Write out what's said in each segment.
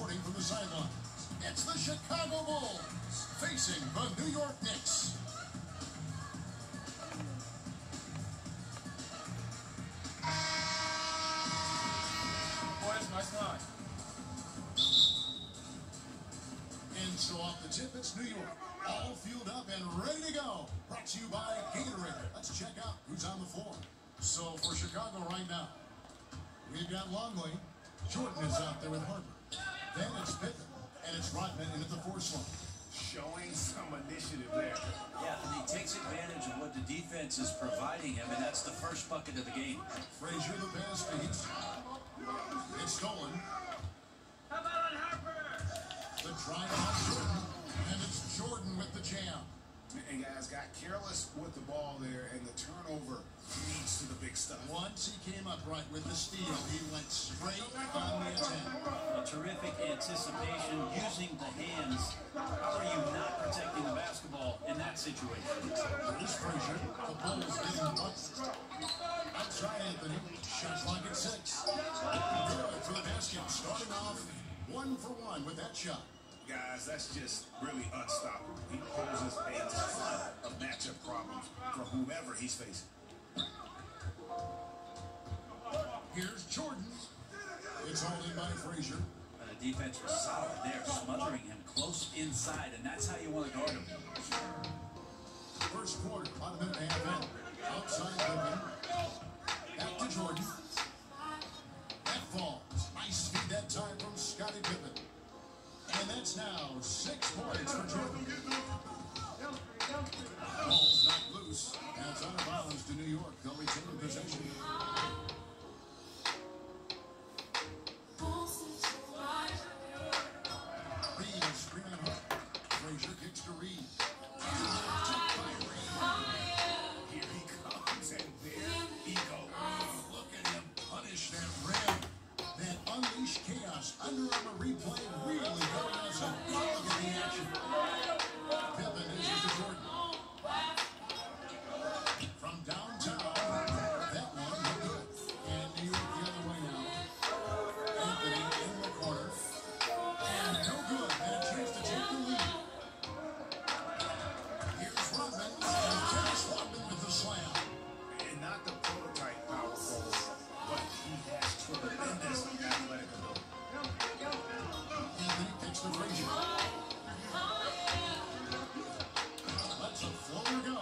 reporting from the sideline. It's the Chicago Bulls facing the New York Knicks. Boys, nice line. And so off the tip, it's New York. All fueled up and ready to go. Brought to you by Gatorade. Let's check out who's on the floor. So for Chicago right now, we've got Longley. Jordan is out there with Harper. Then it's Pippen. And it's Rodman in at the 4 slot. Showing some initiative there. Yeah, and he takes advantage of what the defense is providing him, and that's the first bucket of the game. Frazier, the pass feeds. It's stolen. How about on Harper? The drive on Jordan. And it's Jordan with the jam. And guys got careless with the ball there, and the turnover leads to the big stuff. Once he came upright with the steal, he went straight on the attack. A terrific anticipation using the hands. How are you not protecting the basketball in that situation? Here's Frazier. The Bulls getting bucked. Outside Anthony. Shot clock at 6. Good for the basket. Starting off 1 for 1 with that shot. Guys, that's just really unstoppable. He poses a ton of matchup problems for whoever he's facing. Here's Jordan. It's all in by Frazier. The defense was solid there, smothering him close inside, and that's how you want to guard him. First quarter, about a minute and a half in. Outside Pippen. Back to Jordan. That falls. Nice feed that time from Scottie Pippen. And that's now 6 points for Jordan. Ball's not loose. That's out of bounds to New York. They'll retain possession. Reed is screaming hard. Frazier kicks to Reed. Here he comes, and there he goes. Look at him punish that rim. That unleashed chaos. Under Armour replay really going on some good look at the action. Pippen is to Jordan. From downtown, that one no good. And New York the other way now. Anthony in the corner. And no good. And a chance to take the lead. Here's Rodman. And Dennis Rodman with the slam. And not the prototype power forward, but he has tremendous athletic ability. Anthony kicks to Frazier. Lets a floater go.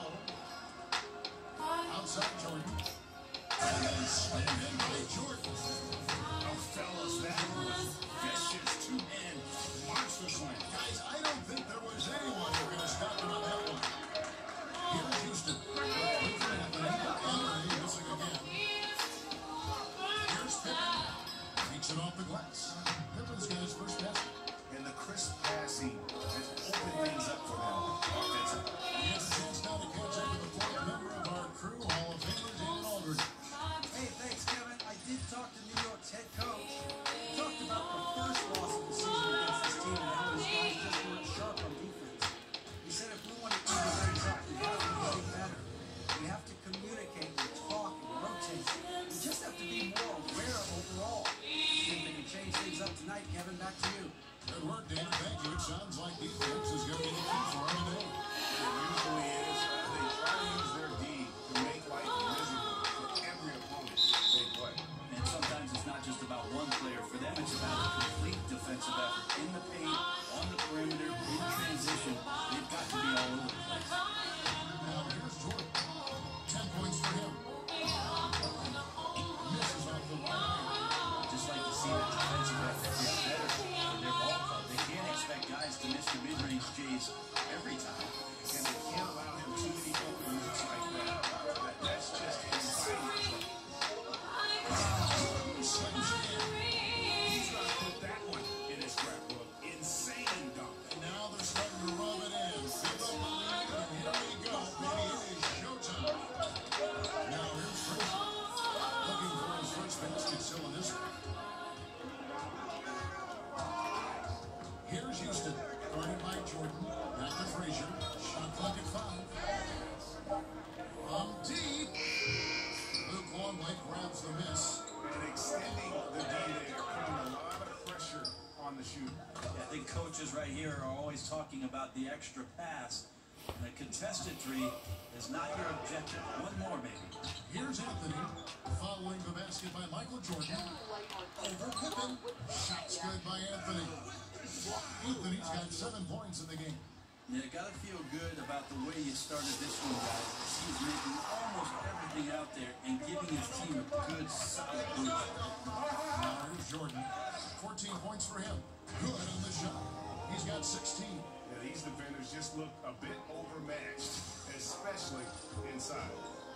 Outside Jordan. And then slammed in by Jordan. Oh, fellas, that was vicious two-hand monster slam. Guys, I don't think there was anyone who could have stopped him on that one. Here's Houston. Anthony. Anthony missing again. Here's Pippen. Takes it off the glass. Pippen's got his first basket. And the crisp passing has opened things up for them offensively. He has a chance now to catch up with the 4th member of our crew, Hall of Famer David Aldridge. Hey, thanks, Kevin. I did talk to New York's head coach. He talked about the first loss of the season against this team and how his guys just weren't sharp on defense. He said if we want to keep the very top, we have to play better. We have to communicate and talk and rotate. We just have to be more aware overall. See if they can change things up tonight. Kevin, back to you. Good work, David. Thank you. It sounds like defense is going to be the key for him today. It usually is. They try to use their D to make life miserable for every opponent they play. And sometimes it's not just about one player. For them, it's about a complete defensive effort. In the paint, on the perimeter, in transition, they've got to be all over the place. Now here's Jordan. 10 points for him. Misses off the line. Just like to see the defensive effort get better for their ball club. They can't expect guys to miss the mid-range J's every time. And they can't allow him too many open looks like that. That's just inviting trouble. Slings again. He's going to put that one in his scrapbook. Insane dunk. And now they're starting to rub it in. Give up the lead, and here we go. Maybe it is showtime. Now here's Frazier. Looking for his first basket still in this one. Here's Houston. Guarded by Jordan. Back to Frazier. Shot clock at 5. From deep. Luke Longley grabs the miss. And extending the D there, putting a lot of pressure on the shooter. think coaches right here are always talking about the extra pass. And a contested three is not your objective. One more, maybe. Here's Anthony following the basket by Michael Jordan. Over Pippen. Shots good by Anthony. Anthony's got 7 points in the game. Yeah, got to feel good about the way you started this one, guys. He's making almost everything out there and giving his team a good, solid boost. Now here's Jordan. 14 points for him. Good on the shot. He's got 16. Yeah, these defenders just look a bit overmatched, especially inside.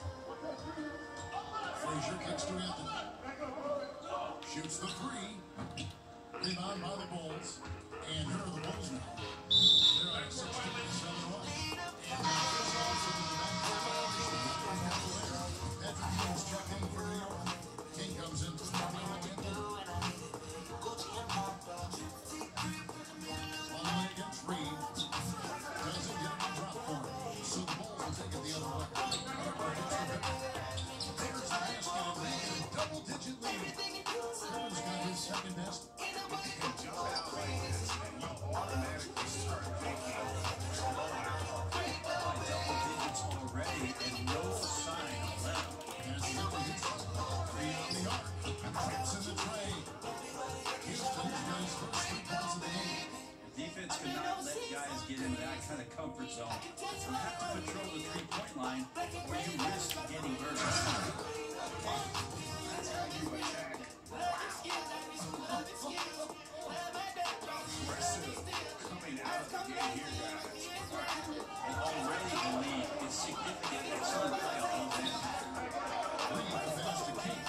Frazier kicks to Anthony. Shoots the three. Rebound by the Bulls. And here are the Bulls now. They're on 16-7-1. And there's also the backcourt violation. Patrick King's checked in for New York. King comes in for Anthony. On the way against Reed. Doesn't get a drop for him. So the Bulls will take it the other way. There's the basket and making a double-digit lead. Curry's got his second best. And jump out like this, and you'll automatically start thinking blowout. By double digits already and no sign of let up. As the other hits three on the arc. Trips in the tray. Houston's got his first 3 points of the game. The defense cannot let guys get into that kind of comfort zone. You have to control the three-point line or you risk getting hurt. That's how you attack. Aggressive coming out of the game here, guys. And already the lead is significant. Excellent play on both ends. Reed the pass to King.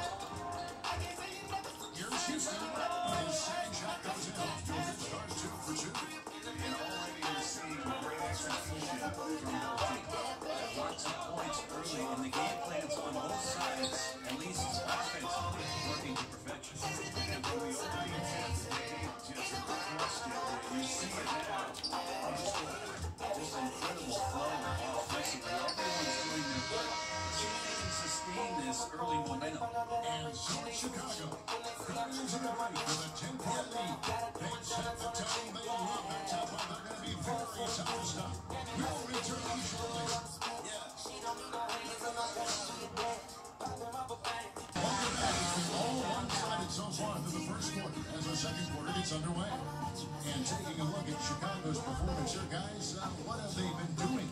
Here's Houston. His second shot goes in. Jokic starts 2 for 2. And already you're seeing great execution from both teams. Lots of points early in the game plans on both sides. At least offensively working to perfection. And from the opening tip, they just crushed it. You see it now on the score. Just incredible flow offensively. Everyone's doing their part. See if they can sustain this early momentum. And so it's Chicago. Guardians in the right with a 10-point lead. They've set the tone. They love their tempo. They're going to be very tough to stop. We'll return shortly. Welcome back. It's been all one-sided so far through the first quarter as the second quarter gets underway. And taking a look at Chicago's performance here, guys, what have they been doing?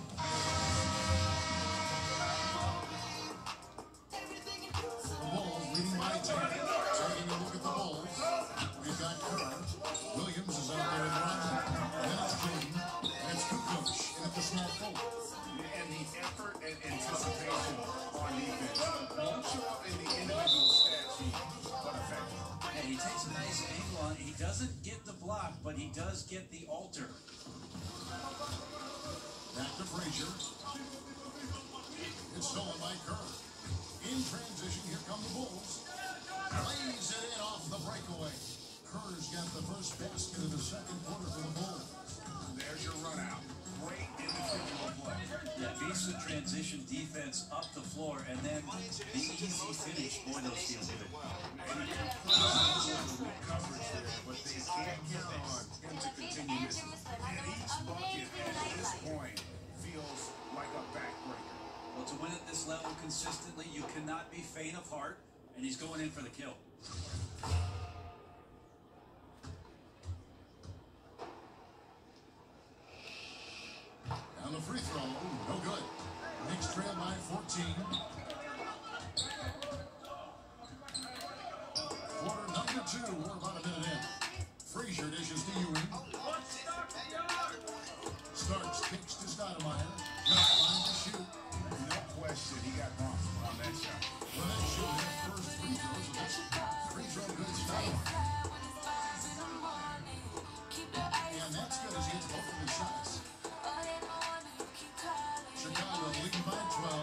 The Bulls leading by 10. Taking a look at the Bulls. We've got Kerr. Williams is out there in the run. Then it's Jordan. And it's Kukoc in at the small forward. And the effort and anticipation on defense won't show up in the individual stat sheet, but effective. And he takes a nice angle on it. He doesn't get the block, but he does get the alter. Back to Frazier. It's stolen by Kerr. In transition, here come the Bulls. Lays it in off the breakaway. Kerr's got the first basket of the second quarter for the Bulls. There's your run out. Great individual play. Yeah, beats the transition defense up the floor, and then the easy finish. Boy, those feel good. And coverage there, but they can't count on him to continue this. And each bucket at this point feels like a backbreaker. Well, to win at this level consistently, you cannot be faint of heart, and he's going in for the kill. On the free throw, no good. Knicks trail by 14. Quarter number 2, we're about a minute in. Frazier dishes to Ewing. Starks kicks to Stoudemire. Got line to shoot. No question, he got bumped on that shot. Well, they shoot his first free throw, so that's free throw good Stoudemire. And that's good as he hits both of his shots. Chicago leading by 12.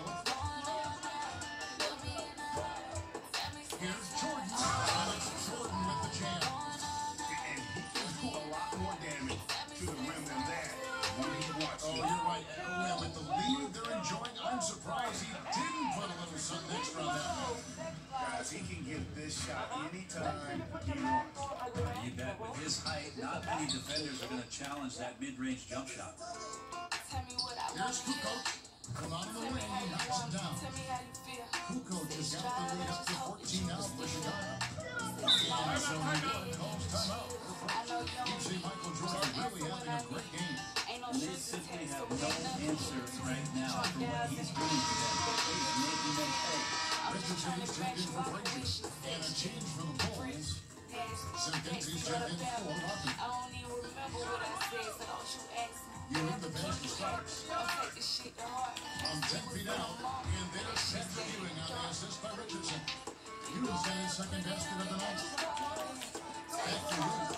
Here's Jordan. And it's Jordan with the jam. And he can do a lot more damage to the rim than that when he wants to. Oh, you're right. Well, with the lead they're enjoying, I'm surprised he didn't put a little something extra on that. Guys, he can get this shot anytime he wants. You bet. With his height, not many defenders are going to challenge that mid-range jump shot. Here's Kukoc. From out of the wing, he knocks it down. Kukoc has got the lead up to 14 now for Chicago. And so New York calls timeout. You see Michael Jordan really having a great game. And they simply have no answer right now for what he's doing to them. He's making them pay. Richardson is checked in for Frazier. And a change for the Bulls. Simpkins checked in for Martin. You in the bench to start. From 10 feet out, and they're set reviewing on the assist by Richardson. Hughes got his second basket of the night. Back to Hughes.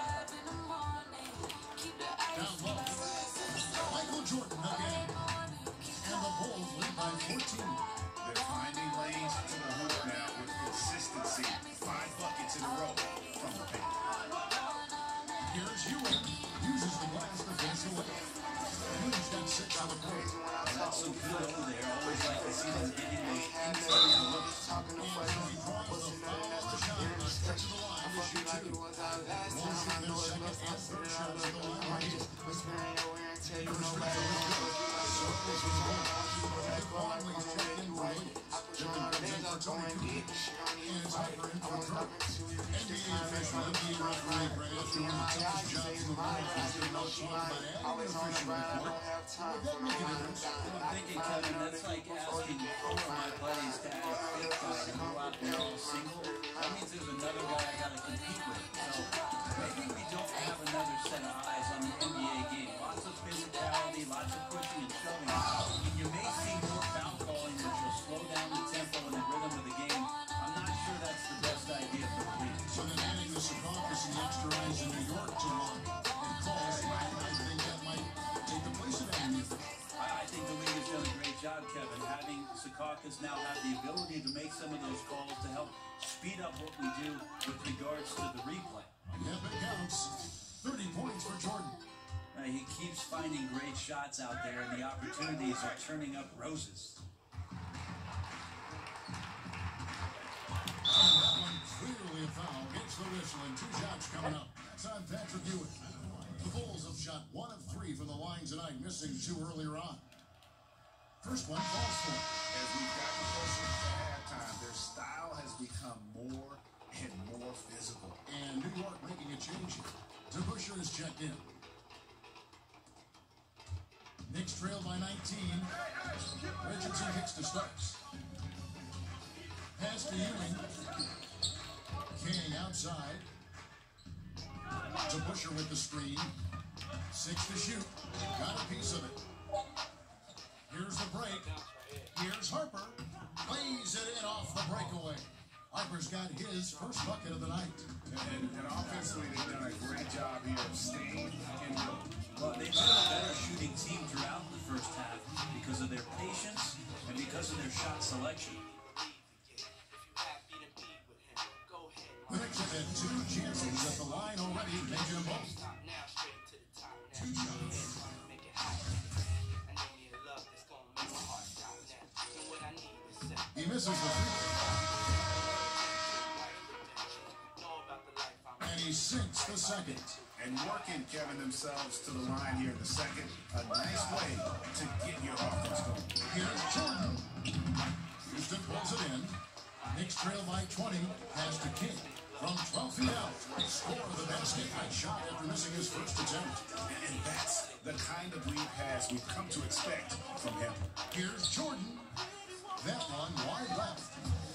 Down low. Michael Jordan again. And the Bulls lead by 14. They're finding lanes to the hoop now with consistency. 5 buckets in a row from the paint. Here's Ewing. Uses the glass to face away. Hughes got 6 on the court. That's so good over there. Always like to see them getting those inside looks. And so he draws the foul on the shot on the stretch of the line to shoot 2. Won't shoot their second and third shots at the line right here. First free throw is good. Circles his goal. Nick Longley's checked in for Williams. Jordan comes in for Tony Kukoc. And it's Hyper in for Kirk. NBA official, NBA referee, perhaps one of the toughest jobs in the world. He's been no talk about adding an official report. Would that make a difference? I'm thinking, Kevin, that's like asking 4 of my buddies to add a 5th guy to go out there all single. That means there's another guy I got to compete with. So maybe we don't have another set of eyes on the NBA game. Lots of physicality, lots of pushing and shoving. You may see more foul calling, which will slow down the tempo and the rhythm of the game. I'm not sure that's the best idea for the league. So then adding the Secaucus and the extra eyes in New York to one and calls, I think that might take the place of that. I think the league has done a great job, Kevin, having Secaucus now have the ability to make some of those calls to help speed up what we do with regards to the replay. Yep, it counts. 30 points for Jordan. He keeps finding great shots out there, and the opportunities are turning up roses. And that one clearly a foul. Gets the whistle, and 2 shots coming up. That's on Patrick Ewing. The Bulls have shot 1 of 3 from the line tonight, missing 2 earlier on. First one falls for it. As we've gotten closer to halftime, their style has become more and more physical. And New York making a change here. DeBusschere is checked in. Knicks trail by 19. Richardson kicks to Starks. Pass to Ewing. King outside. DeBusschere with the screen. 6 to shoot. Got a piece of it. Here's the break. Here's Harper. Lays it in off the breakaway. Harper's got his first bucket of the night. And offensively, they've done a great job here of staying in the... Well, they've been a better shooting team throughout the first half because of their patience and because of their shot selection. The Knicks have had 2 chances at the line already, making them both. 2 shots. He misses the free throw. And he sinks the second. And working, Kevin, themselves to the line here in the second. A nice way to get your offense going. Here's Jordan. Houston pulls it in. Knicks trail by 20. Pass to King. From 12 feet out. Score the basket. Nice shot after missing his first attempt. And that's the kind of lead pass we've come to expect from him. Here's Jordan. That one wide left.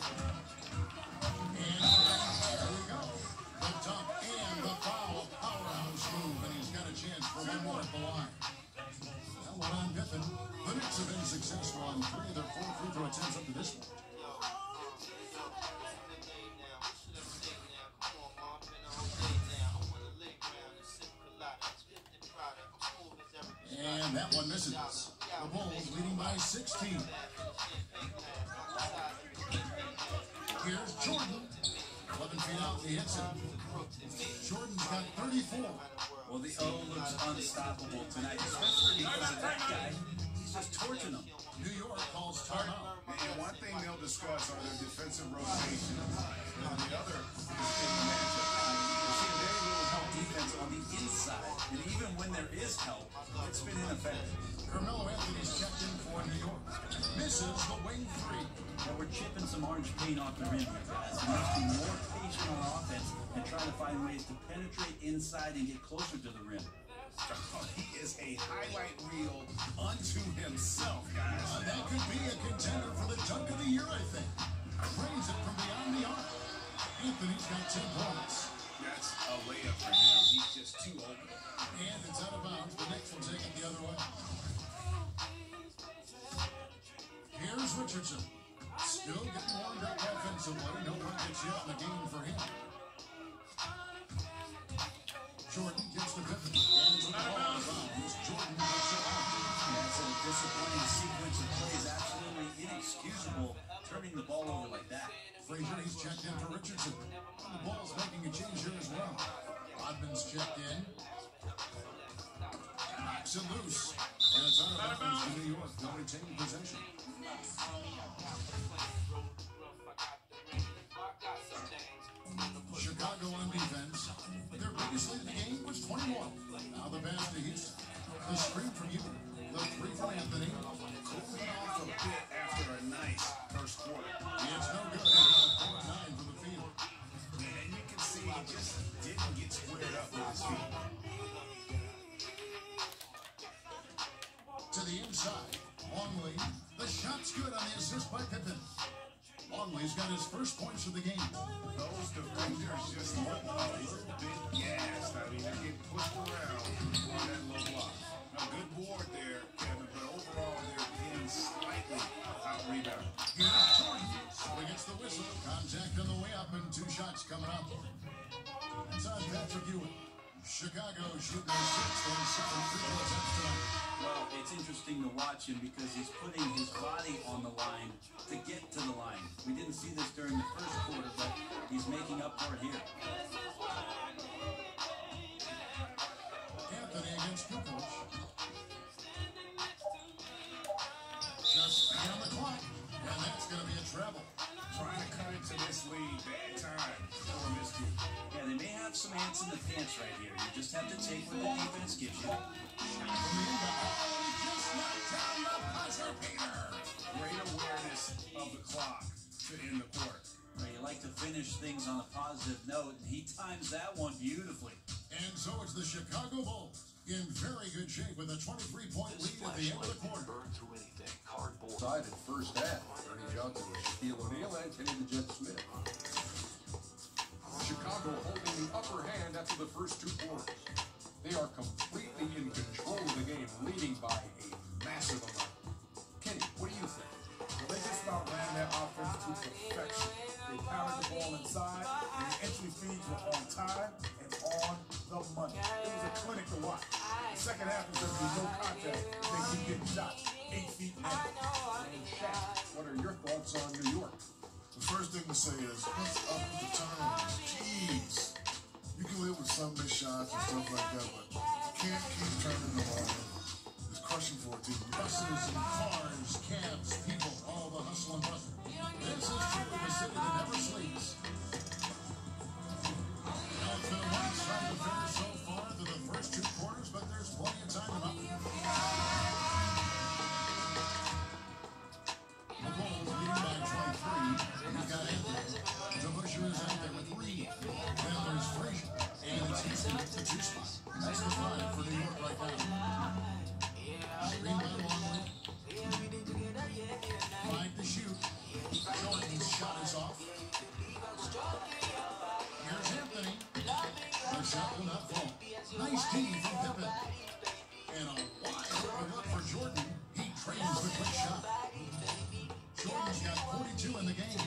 And there we go. The dunk and the foul. Powerhouse move. And he's got a chance for one more at the line. That one on Pippen. The Knicks have been successful on 3 of their 4 free throw attempts up to this one. And that one misses. The Bulls leading by 16. Here's Jordan. 11 feet out, he hits it. Jordan's got 34. Well, the O looks unstoppable tonight, especially because of that guy. He's just torching them. New York calls timeout. And one thing they'll discuss are their defensive rotations. And the other is in the matchup. We're seeing very little help And even when there is help, it's been ineffective. Carmelo Anthony's checked in for New York. Misses the wing three. But we're chipping some orange paint off the rim here, guys. We must be more patient on offense and try to find ways to penetrate inside and get closer to the rim. He is a highlight reel unto himself, guys. That could be a contender for the dunk of the year, I think. Drains it from beyond the arc. Anthony's got 10 points. That's a layup for him. He's just too open. And it's out of bounds. The Knicks will take it the other way. Here's Richardson. Still getting warmed up offensively. No one gets yet in the game for him. Jordan gets the Pippen. And the ball out of bounds. Jordan gets it out. That's a disappointing sequence of plays. Absolutely inexcusable, turning the ball over like that. Frazier, he's checked in for Richardson. And the ball's making a change here as well. Rodman's checked in. Knocks it loose. And it's out of bounds to New York. They'll retain possession. Chicago on defense. Their biggest lead in the game was 21. Now the pass to Houston. The screen from you. The three from Anthony. Cooling off a bit after a nice first quarter. It's no good. He's got 9 from the field. And you can see he just didn't get squared up with his feet. To the inside. Longley. The shot's good on the assist by Pippen. Longley's got his first points of the game. Those defenders just look a little bit gassed. I mean, they're getting pushed around on that low block. A good board there, Kevin, but overall they're being slightly out-rebounded. Here's Jordan. So he gets the whistle. Contact on the way up and 2 shots coming up. Inside Patrick Ewing. Chicago shooting their 6th and 7th free throw attempts tonight. Well, it's interesting to watch him because he's putting his body on the line to get to the line. We didn't see this during the first quarter, but he's making up for it here. Anthony against Kukoc. Just beyond the clock. And that's going to be a treble. Trying to cut into this lead. Bad time for miscue. Yeah, they may have some ants in the pants right here. You just have to take what the defense gives you. From the inbound. Just knocked down the buzzer beater. Great awareness of the clock to end the quarter. Well, you like to finish things on a positive note, and he times that one beautifully. And so it's the Chicago Bulls in very good shape with a 23-point lead at the end of the quarter. Side at first half. Ernie Johnson with Shaquille O'Neal and Kenny the Jet Smith. Chicago holding the upper hand after the first 2 quarters. They are completely in control of the game, leading by a massive amount. Kenny, what do you think? Well, they just about ran their offense to perfection. They pounded the ball inside, and the entry feeds were on time and on the money. It was a clinic to watch. The second half was going to be no contest. They keep getting shots 8 feet in. What are your thoughts on New York? The first thing to say is, what's up with the turnovers? Jeez. You can live with some missed shots and stuff like that, but you can't keep turning the ball. It's crushing for a team. Buses and cars, cabs, people, all the hustle and bustle. This is truly the city that never sleeps. Now it's been a one-sided affair so far through the first 2 quarters, but there's plenty of time enough. The Bulls leading by 23. You've got Anthony. DeBusschere is out there with 3. Then there's Frazier. And it's Houston at the 2 spot. That's the 5 for New York right now. Screen by Longley. 5 to shoot. Jordan's shot is off. Here's Anthony. The shot will not fall. Nice D from Pippen. And a wide open look for Jordan. He trains the quick shot. Jordan's got 42 in the game.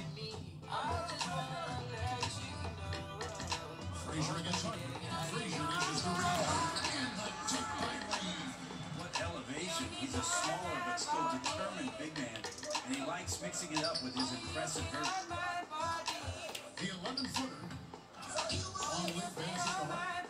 Frazier against Harden. Frazier misses the rebound. And the tip by Reed. What elevation. He's a smaller but still determined big man, and he likes mixing it up with his impressive vert. The 11-footer. Longley passes to Harden.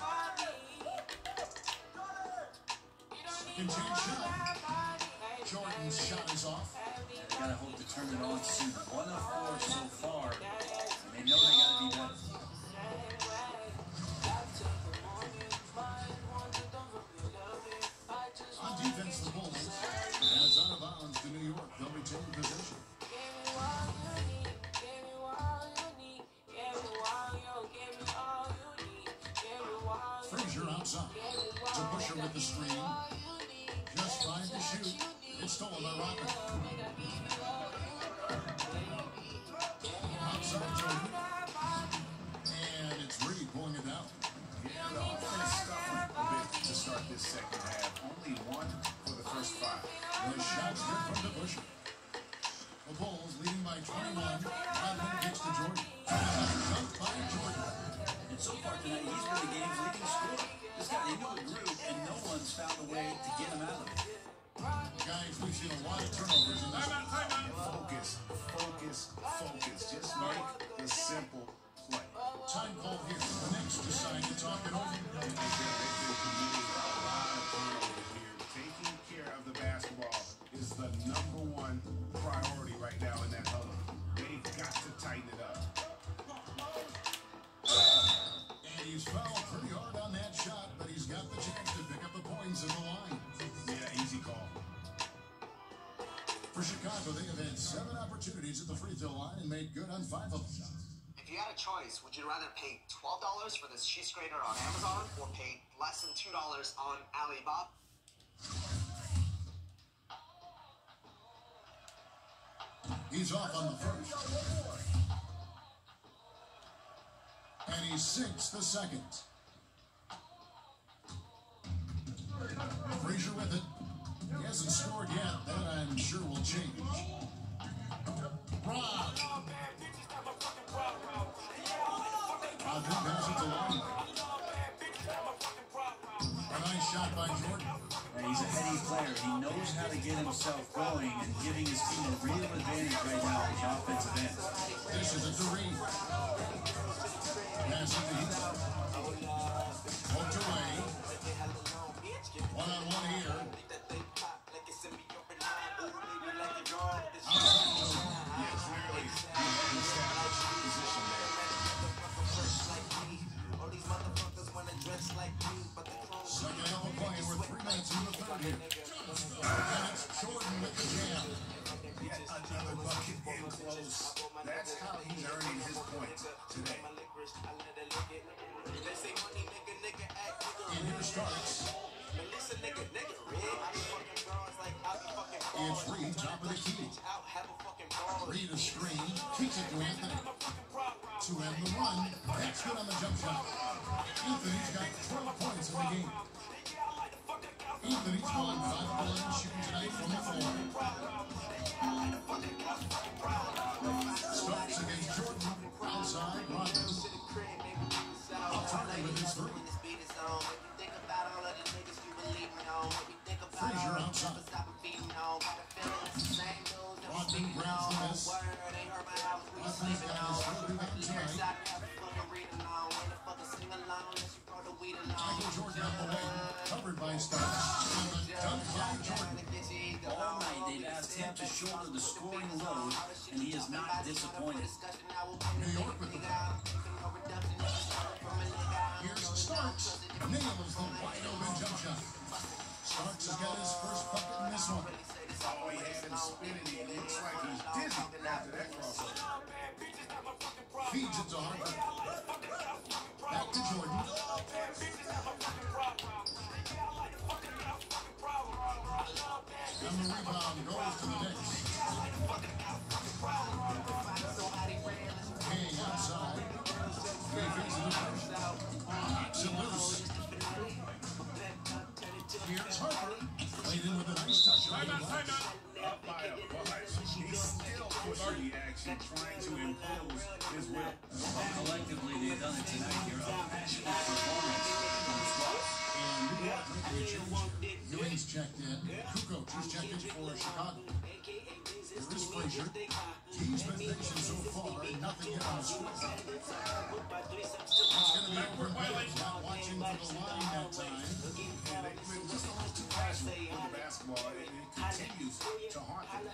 Second chance shot. Jordan's shot is off. They gotta hope to turn it on soon. 1 of 4 so far, and they know they gotta be better. outside. DeBusschere with the screen. Just trying to shoot. It's stolen by Rocker. Outside Jordan. And it's Reed pulling it down. Yeah, the offense scuffling a bit to start this second half. Only one for the first 5. The shot's good from DeBusschere. The Bulls leading by 21. Rodman kicks to Jordan. Dunked by Jordan. And so far tonight, he's been the game's leading scorer. This guy into a groove, and no one's found a way to get him out of it. Guys, we've seen a lot of turnovers in this one. Focus, focus, focus. Just make the simple play. Time call here. The Knicks decide to talk it over. They've been committing a lot of turnovers here. Taking care of the basketball is the #1 priority right now in that huddle. They've got to tighten it up. And he's fouled pretty hard on that shot, but he's got the chance to pick up the points in the line. Yeah, easy call. For Chicago, they have had 7 opportunities at the free throw line and made good on 5 of them. If you had a choice, would you rather pay $12 for this cheese grater on Amazon or pay less than $2 on Alibaba? He's off on the first. And he sinks the second. Frazier with it. He hasn't scored yet. That I'm sure will change. Rob. Rodman passes it to Lonnie. A nice shot by Jordan. And he's a heady player. He knows how to get himself going and giving his team a real advantage right now on the offensive end. This is a Doreen. Passing to Heath. Poked away. One-on-one here. Yeah, clearly in established position there. Second half of play. We're 3 minutes in the third here. And it's Jordan with the jam. Yet another bucket in close. That's how he's earning his points today. And here starts. It's Reed, top of the key. Reed a screen, kicks it to Anthony. To end the run. That's good on the jump shot. Anthony's got 12 points in the game. Anthony's gone 5 of 11 shooting tonight from the floor. Starks against Jordan. Outside, Rodman. Turner with his 3. Frazier outside. Rodman grabs the miss. Rodman's got his 3rd rebound tonight. Michael Jordan up the wing. Covered by Starks. And the dunk by Jordan. All night they've asked him to shoulder the scoring load, and he is not disappointed. New York with the ball. Here's Starks. Nails the wide open jump shot. Starks has got his first bucket in this one. Oh, he had him spinning. He looks like he's dizzy after that crossover. Feeds it to Harper. Back to Jordan. And the rebound goes to the Knicks. King outside. He feeds it to Frazier. Knocks it loose. Here's Harper. Played in with a nice touch on the glass. Up by a bunch. He's still pushing the action, trying to impose his will. Collectively, they've done it tonight here. A passionate performance from the squad. And New York making a change. Ewing's checked in. Kukoc is checked in for Chicago. Here is Frazier. He's been finishing so far, nothing yet on the score. It's going to be over in Bills, not watching for the line that time. And they've been just a little too casual with the basketball, and it continues to haunt them.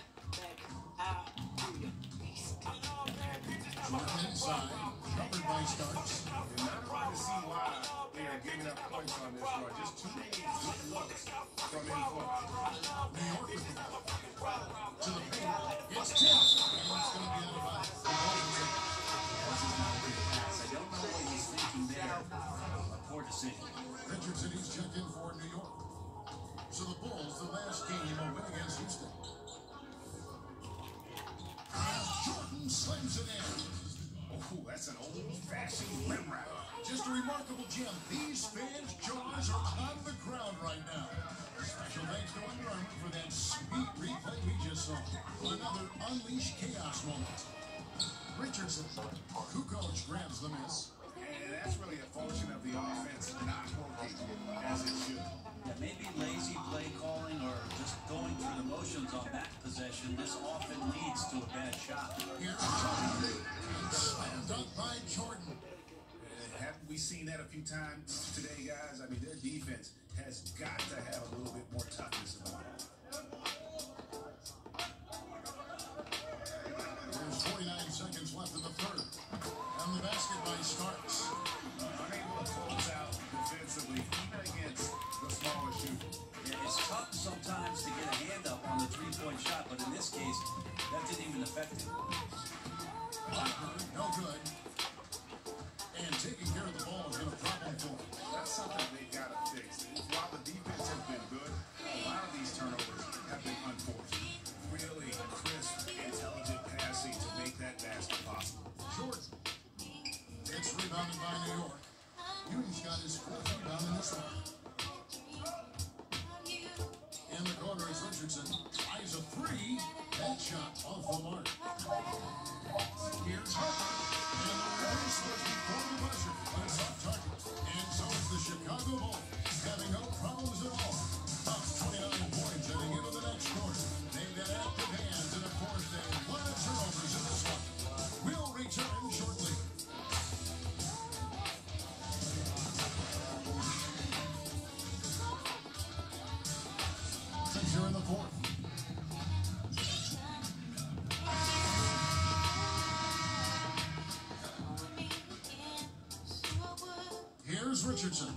Jordan inside, covered by Starks. And not hard to see why they are giving up points on this run. Just too many good looks from any point. New York with the ball. To the paint. It's tipped. And it's going to be out of bounds. The Bulls take it. This is not a good pass. I don't know what he's thinking there. A poor decision. Richardson Richardson, he's checked in for New York. So the Bulls, the last game, a win against Houston. And Jordan slams it in. Oh, that's an old-fashioned rim wrap. Just a remarkable gem. These fans' jaws are on the ground right now. Special thanks to Under Armour for that sweet replay we just saw. Another unleashed chaos moment. Richardson, who coach, grabs the miss. And that's really a function of the offense not working as it should. Yeah, maybe lazy play calling or just going through the motions on that possession. This often leads to a bad shot. Here's Jordan. Slam dunk by Jordan. Haven't we seen that a few times today, guys? I mean, their defense has got to have a little bit more toughness about it. There's 49 seconds left in the third. And the basket by Starks. Unable to close out defensively, even against the smaller shooter. Yeah, it's tough sometimes to get a hand up on the three-point shot, but in this case, that didn't even affect it. Harper, no good. And taking care of the ball has been a problem for him. That's something they got to fix. While the defense has been good, a lot of these turnovers have been unforced. Really crisp, intelligent passing to make that basket possible. Jordan. It's rebounded by New York. Newton's got his fourth rebound in this one. In the corner is Richardson. Tries a three. That shot off the mark. Here's Harper. And the release was before the buzzer. But it's off target. And so is the Chicago Bulls. Having no problems at all. Up 29 points heading into the next quarter. They've got active hands. And of course, they have a lot of turnovers in this one. We'll return shortly. Here in the fourth. Here's Richardson.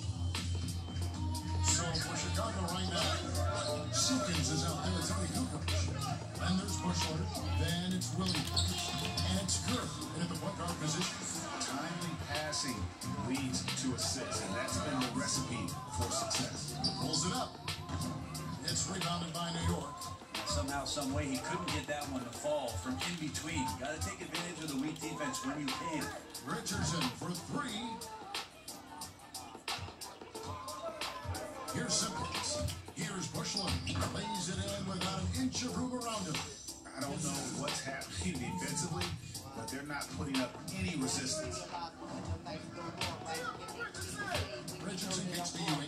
So for Chicago right now, Simpkins is out there with Tony Kukoc. And there's Bushler. Then it's Williams. And it's Kerr in the point guard position. Timely passing leads to assists, and that's been the recipe for success. Pulls it up. It's rebounded by New York. Somehow, some way, he couldn't get that one to fall from in between. Got to take advantage of the weak defense when you can. Richardson for three. Here's Simpkins. Here's Bushland. Lays it in without an inch of room around him. I don't know what's happening defensively, but they're not putting up any resistance. Richardson gets to Ewing.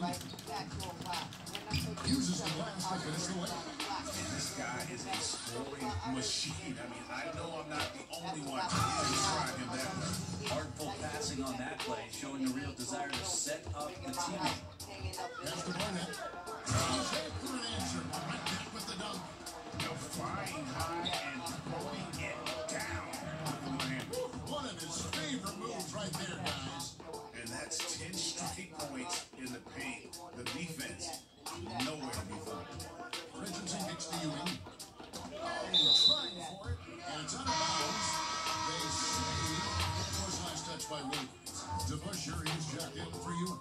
Uses the glass to finish the layup. This guy is a scoring machine. I mean, I know I'm not the only one to describe him that way. Artful passing on that play, showing a real desire to set up the teammate. That's the Barnett. He's head for an answer. Right back with the dunk. Flying high and throwing it down. One of his favorite moves right there, guys. And that's 10 straight points in the paint. The defense, nowhere to be found. Richardson gets to Ewing. Trying for it, and it's out of bounds. They say it was last touch by Williams. To Busher, he's jacked in for Ewing.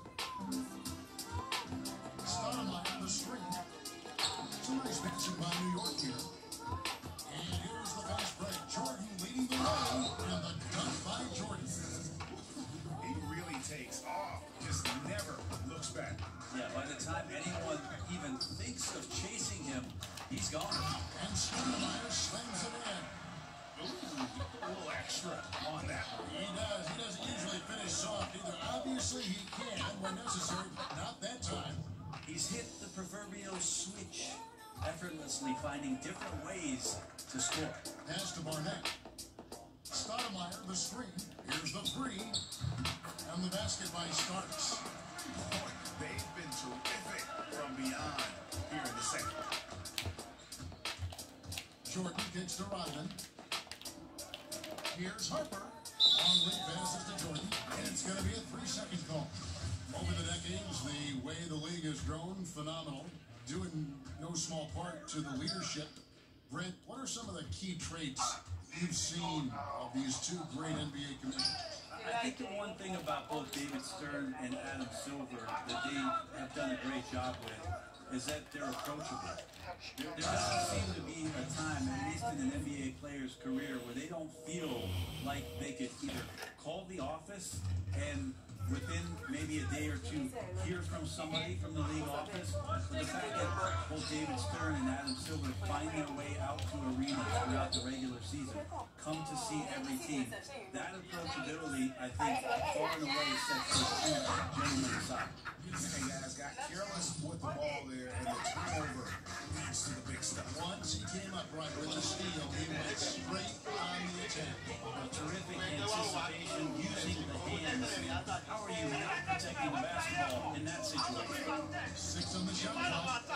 Stoudemire, the string. Some nice passing by New York here. And here's the fast break. Jordan leading the way, and the dunk by Jordan. He really takes off, just never looks back. Yeah, by the time anyone even thinks of chasing him, he's gone. And Stoudemire slams it in. Ooh, a little extra on that one. He does. He doesn't usually finish soft either. Obviously, he can when necessary. Not that time. He's hit the proverbial switch, effortlessly finding different ways to score. Pass to Barnett. Stoudemire, the screen. Here's the three. And the basket by Starks. Boy, they've been terrific from beyond here in the second. Jordan kicks to Rodman. Here's Harper. Long lead passes to Jordan. And it's going to be a 3-second call. Over the decades, the way the league has grown, phenomenal. Due in no small part to the leadership. Brent, what are some of the key traits you've seen of these two great NBA commissioners? I think the one thing about both David Stern and Adam Silver that they have done a great job with is that they're approachable. There doesn't seem to be a time, at least in an NBA player's career, where they don't feel like they could either call the office and within maybe a day or two hear from somebody from the league office. But the fact that both David Stern and Adam Silver find their way out to arenas throughout the regular season, come to see every team, that approachability, I think, far and away sets those two gentlemen aside. Hey guys, got careless with the ball there, and the turnover leads to the big stuff. Once he came up right with the steal, he went straight on the attack. A terrific anticipation using the hands. How are you not protecting the basketball in that situation? 6 on the shot clock.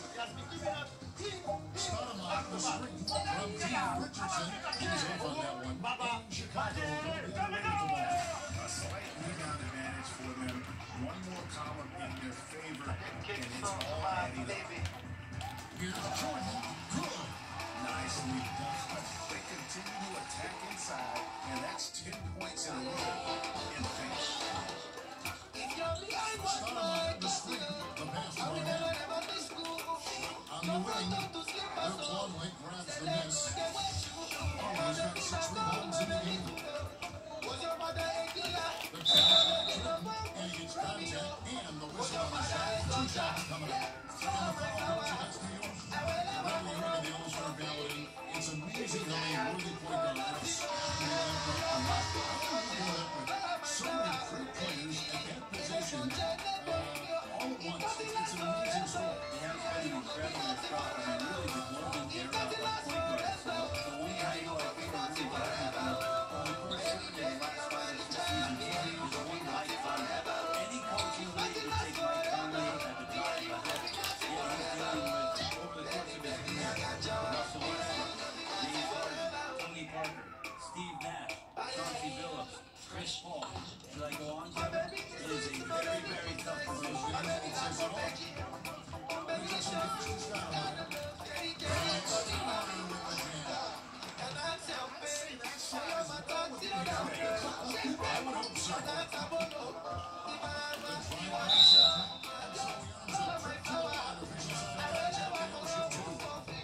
Stoudemire, the screen from Keith Richardson. He was off on that one. And Chicago will go the other way with the ball. A slight rebound advantage for them. One more column in their favor, and it's all adding up. Here's Jordan. Good. Nicely done. They continue to attack inside, and that's 10 points in a row in the finish. Stoudemire, the screen. The pass to Barnett. On the wing, Luke Longley grabs the miss. Longley's got 6 rebounds in the game. The count, and he gets contact, and the whistle on the shot. 2 shots coming up. And the foul goes against New York. Riley Heard and the All-Star ballot. It's amazing how many worthy point guards so many great players at that position all at once. It's an amazing story. They have been an incredible crop. I mean, really the golden era of point guards. So the one guy who I think are really valuable, of course, certainly in the last 5 or 6 seasons, is the one Mike Conley. Any coach in the league would take Mike Conley at the top of the head. Yet he's dealing with, over the course of his career, Russell Westbrook, James Harden, Tony Parker, Steve Nash, Chauncey Billups, Chris Paul. Should I go on, Kevin? It is a very, very tough position. It says it all. Richardson gets to Stoudemire. Stoudemire with the jam. I would hope so. The final set. And so he earns a trip to the artificial contact penalty too.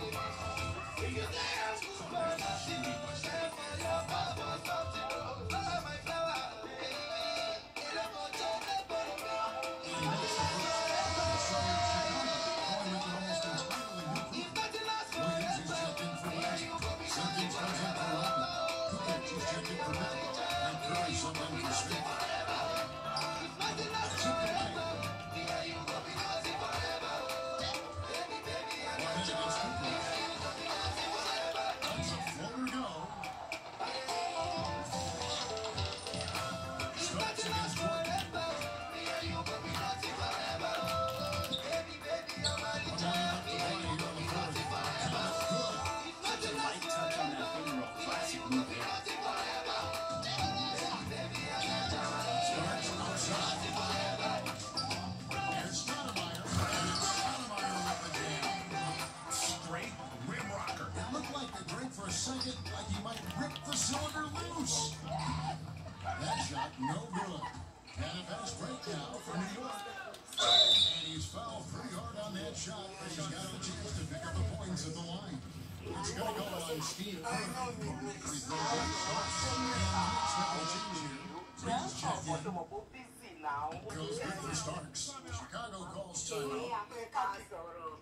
Like he might rip the cylinder loose. That shot, no good. And a fast break now for New York. And he's fouled pretty hard on that shot, but he's got a chance to pick up the points at the line. It's going to go on Steve Kerr. Free throw line starts. And next double change here. Please check in. Goes good for Starks. Chicago calls timeout.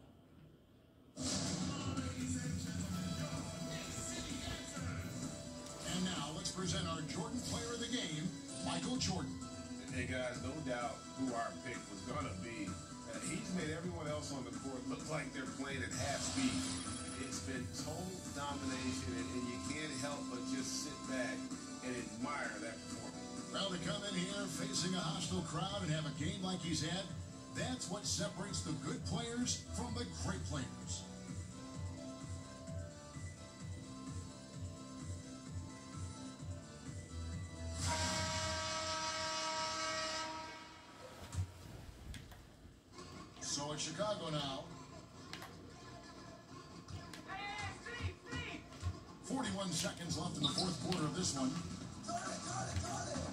And now let's present our Jordan Player of the Game, Michael Jordan. Hey guys, no doubt who our pick was gonna be. He's made everyone else on the court look like they're playing at half speed. It's been total domination, and you can't help but just sit back and admire that performance. Well, to come in here facing a hostile crowd and have a game like he's had, that's what separates the good players from the great players. So it's Chicago now. 41 seconds left in the fourth quarter of this one.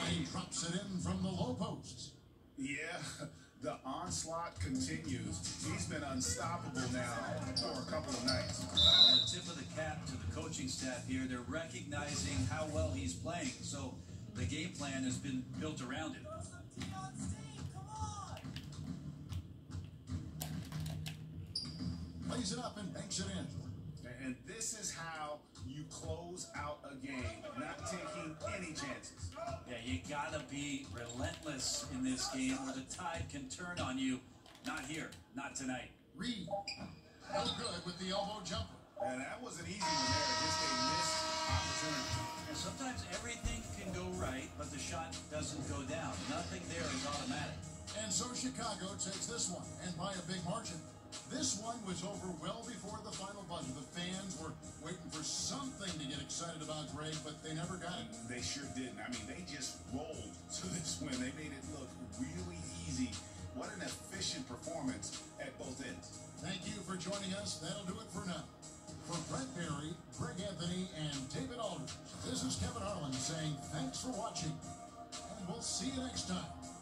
He drops it in from the low post. Yeah, the onslaught continues. He's been unstoppable now for a couple of nights. Well, the tip of the cap to the coaching staff here. They're recognizing how well he's playing. So the game plan has been built around him. Plays it up and banks it in. And this is how you close out a game, not taking any chances. Yeah, you gotta be relentless in this game or the tide can turn on you. Not here, not tonight. Reed, no good with the elbow jumper. And that was an easy one there, just a missed opportunity. And sometimes everything can go right, but the shot doesn't go down. Nothing there is automatic. And so Chicago takes this one, and by a big margin. This one was over well before the final buzzer. The fans were waiting for something to get excited about, Greg, but they never got it. They sure didn't. I mean, they just rolled to this win. They made it look really easy. What an efficient performance at both ends. Thank you for joining us. That'll do it for now. For Brett Barry, Greg Anthony, and David Aldridge, this is Kevin Harlan saying thanks for watching, and we'll see you next time.